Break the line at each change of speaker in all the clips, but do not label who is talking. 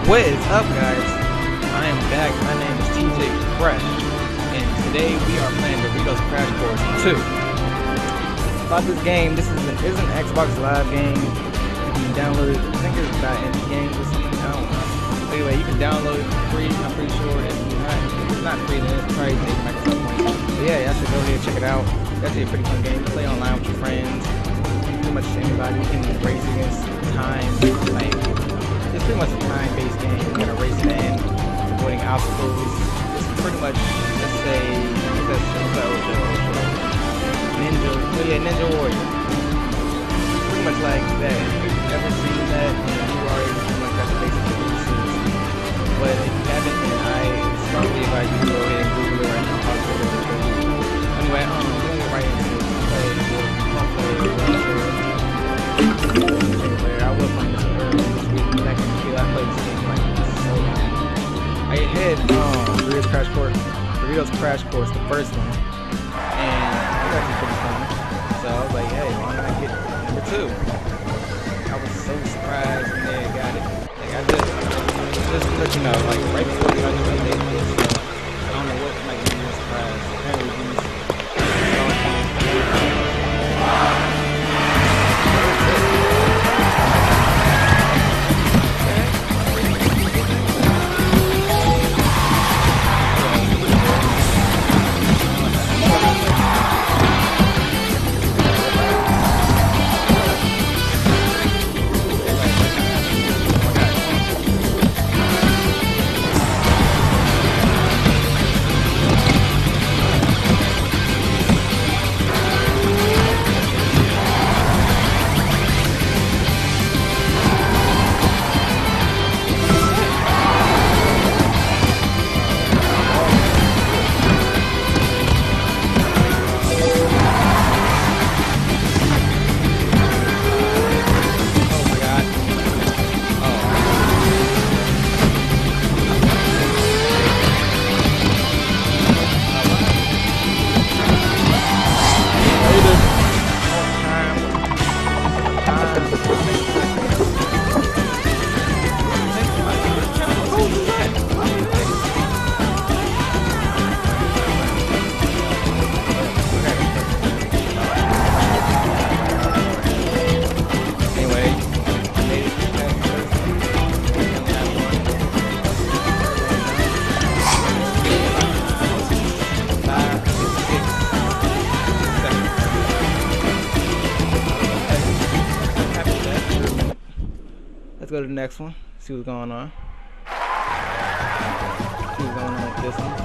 What is up, guys? I am back. My name is TJ Fresh, and today we are playing Doritos Crash Course 2. About this game, this is an Xbox Live game. You can download it. I think it's about indie games or something. I don't know. Anyway, you can download it for free. I'm pretty sure if it's not free, then it's probably take Microsoft points. But yeah, y'all should go ahead and check it out. It's actually a pretty fun game. You play online with your friends. Pretty much anybody. You can race against time. Like, it's pretty much a time-based game. You gotta race it in, avoiding obstacles. It's pretty much, let's say, Ninja Warrior. Pretty much like that. If you've ever seen that, you already pretty much got the basic pieces. But if you haven't, then I strongly advise you to go ahead and Google it right now. I'll show you. Anyway, we're gonna get right into it. I will find this early this week. I played this game like so long. I had Doritos Crash Course, the first one, and it was actually pretty fun. So I was like, hey, why not get number 2? I was so surprised when they got it. Like just to let you know, like right before the other day, I don't know what might be a surprise. Apparently these let's go to the next one, see what's going on. See what's going on with this one.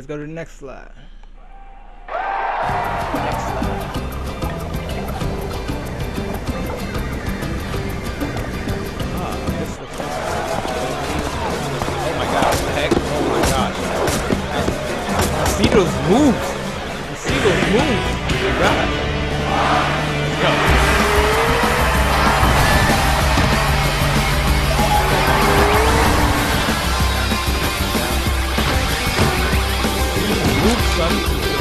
let's go to the next slide. Next slide. This looks oh my gosh, what the heck? Oh my gosh. I see those moves. You see those moves. Oh my god. Let's go. Moves, son.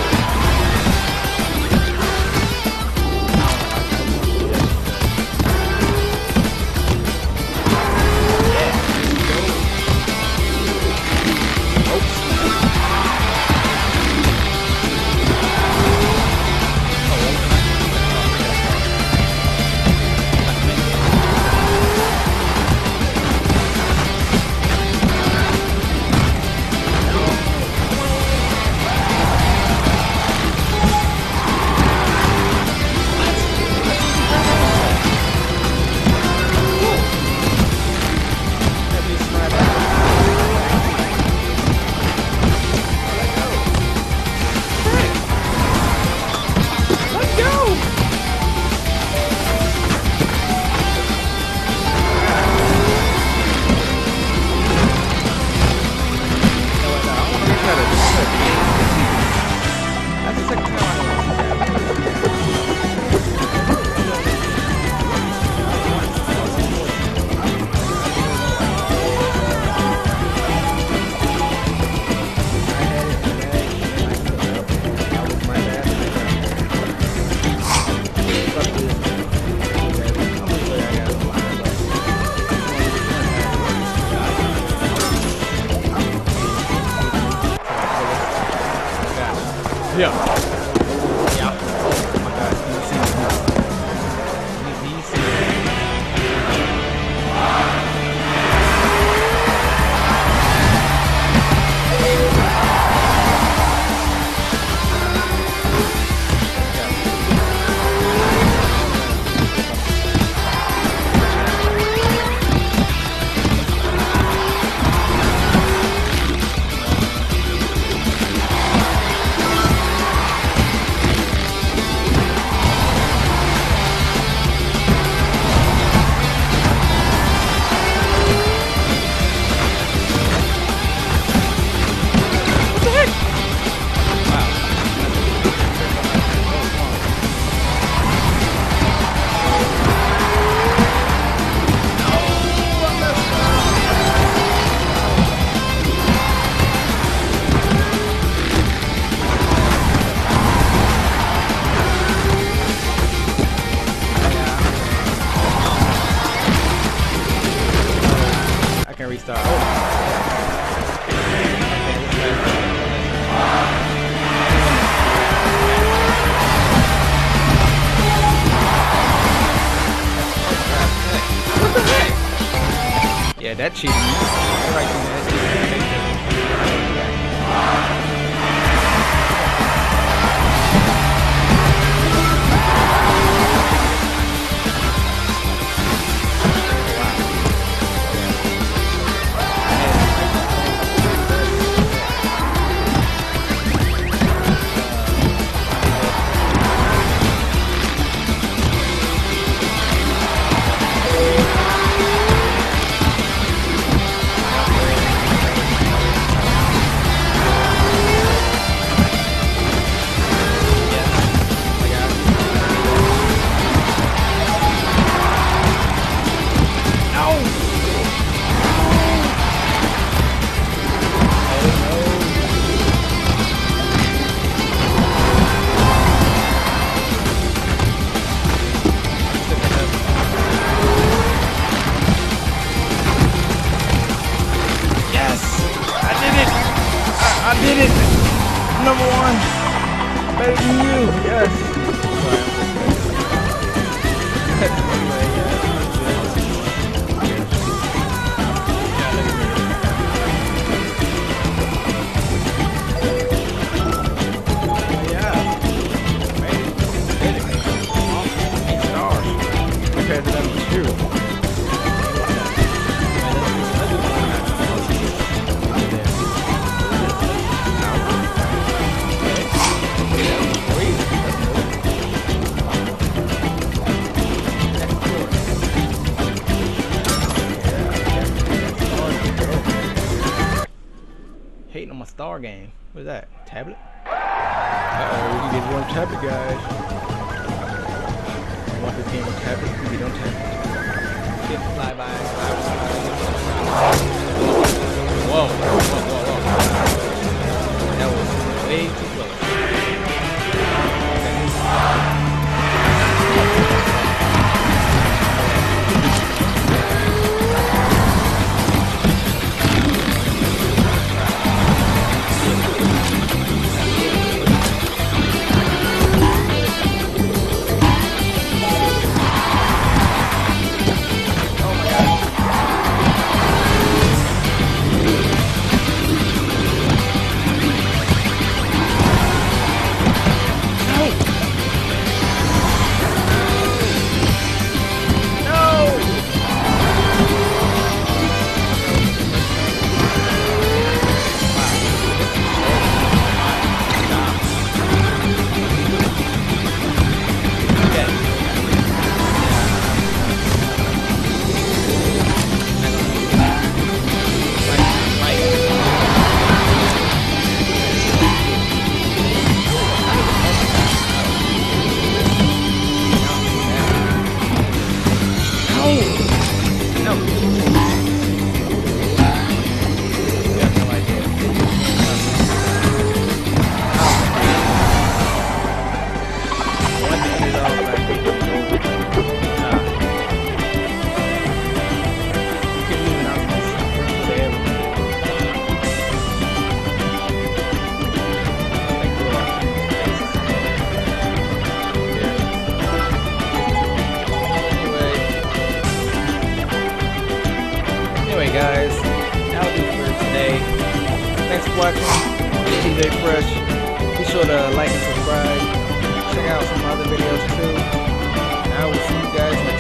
Yeah. Yeah. Oh my god. You see this now. You see restart. What the heck? Yeah, that cheating. Right VR game. What is that? Tablet?
Uh-oh, we can get it on tablet, guys. You want this game on tablet? We can get it on tablet.
Get flyby. Whoa. That was way too close. Guys, that'll do for today. Thanks for watching. TJ Fresh. Be sure to like and subscribe. Check out some other videos too. And I will see you guys next time.